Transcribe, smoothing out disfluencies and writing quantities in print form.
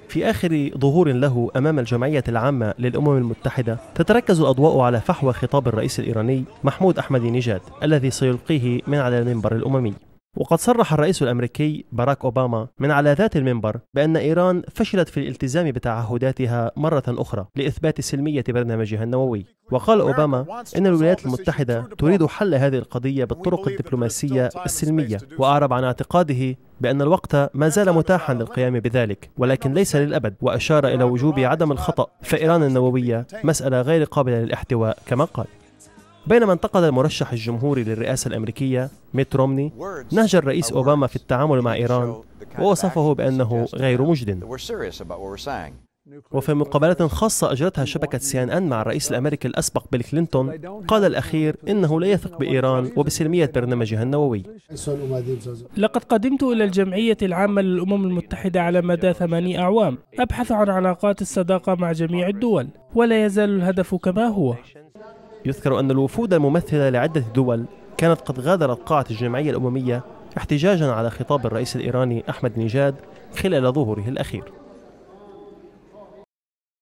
في آخر ظهور له أمام الجمعية العامة للأمم المتحدة تتركز الأضواء على فحوى خطاب الرئيس الإيراني محمود أحمدي نيجاد الذي سيلقيه من على المنبر الأممي. وقد صرح الرئيس الأمريكي باراك أوباما من على ذات المنبر بأن إيران فشلت في الالتزام بتعهداتها مرة أخرى لإثبات سلمية برنامجها النووي. وقال أوباما إن الولايات المتحدة تريد حل هذه القضية بالطرق الدبلوماسية السلمية، وأعرب عن اعتقاده بأن الوقت ما زال متاحا للقيام بذلك ولكن ليس للأبد، وأشار إلى وجوب عدم الخطأ، فإيران النووية مسألة غير قابلة للاحتواء كما قال. بينما انتقد المرشح الجمهوري للرئاسة الأمريكية ميت رومني نهج الرئيس أوباما في التعامل مع إيران ووصفه بأنه غير مجد. وفي مقابلة خاصة أجرتها شبكة CNN مع الرئيس الأمريكي الأسبق بيل كلينتون قال الأخير إنه لا يثق بإيران وبسلمية برنامجها النووي. لقد قدمت إلى الجمعية العامة للأمم المتحدة على مدى 8 أعوام أبحث عن علاقات الصداقة مع جميع الدول، ولا يزال الهدف كما هو. يذكر أن الوفود الممثلة لعدة دول كانت قد غادرت قاعة الجمعية الأممية احتجاجا على خطاب الرئيس الإيراني أحمد نيجاد خلال ظهوره الأخير.